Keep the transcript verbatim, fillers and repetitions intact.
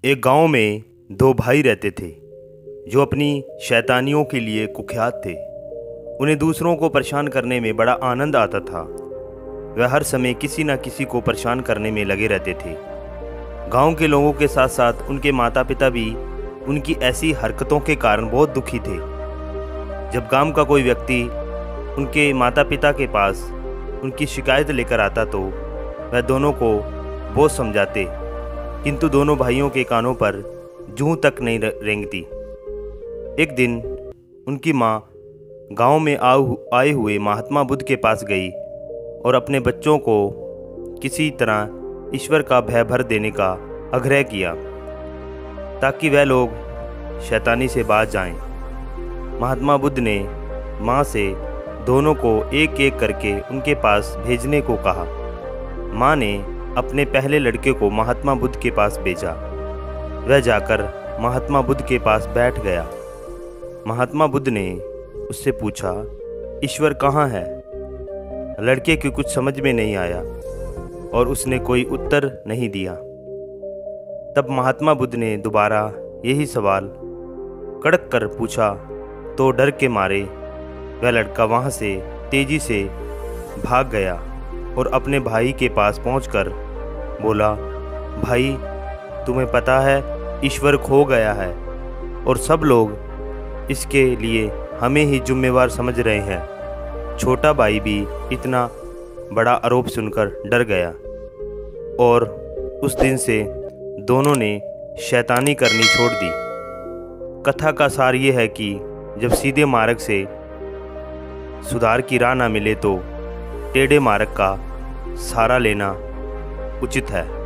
एक गांव में दो भाई रहते थे जो अपनी शैतानियों के लिए कुख्यात थे। उन्हें दूसरों को परेशान करने में बड़ा आनंद आता था। वह हर समय किसी न किसी को परेशान करने में लगे रहते थे। गांव के लोगों के साथ साथ उनके माता पिता भी उनकी ऐसी हरकतों के कारण बहुत दुखी थे। जब गांव का कोई व्यक्ति उनके माता पिता के पास उनकी शिकायत लेकर आता तो वह दोनों को बहुत समझाते, किंतु दोनों भाइयों के कानों पर जूं तक नहीं रेंगती। एक दिन उनकी माँ गांव में आए हुए महात्मा बुद्ध के पास गई और अपने बच्चों को किसी तरह ईश्वर का भय भर देने का आग्रह किया ताकि वह लोग शैतानी से बाज जाएं। महात्मा बुद्ध ने माँ से दोनों को एक एक करके उनके पास भेजने को कहा। माँ ने अपने पहले लड़के को महात्मा बुद्ध के पास भेजा। वह जाकर महात्मा बुद्ध के पास बैठ गया। महात्मा बुद्ध ने उससे पूछा, ईश्वर कहाँ है? लड़के की कुछ समझ में नहीं आया और उसने कोई उत्तर नहीं दिया। तब महात्मा बुद्ध ने दोबारा यही सवाल कड़क कर पूछा तो डर के मारे वह लड़का वहाँ से तेजी से भाग गया और अपने भाई के पास पहुंचकर बोला, भाई तुम्हें पता है ईश्वर खो गया है और सब लोग इसके लिए हमें ही जिम्मेवार समझ रहे हैं। छोटा भाई भी इतना बड़ा आरोप सुनकर डर गया और उस दिन से दोनों ने शैतानी करनी छोड़ दी। कथा का सार ये है कि जब सीधे मार्ग से सुधार की राह ना मिले तो टेढ़े मार्ग का सहारा लेना उचित है।